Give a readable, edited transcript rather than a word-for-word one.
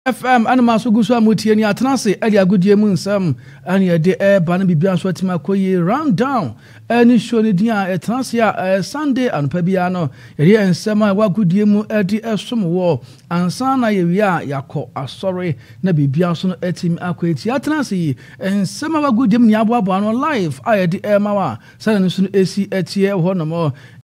FM anima so gusu amutie ni atenase ali agudie mu nsam ani de ba na bibia so atima koyi round down ani show ni dia atenase a Sunday anpa bia no ye nsam a wagudie mu adi esom wo ansa na ye wi a yakọ asori na bibia so no atim akweti atenase nsam a wagudie mu ni aboabo no live a ye de mawa sana no so esi etie ho no mo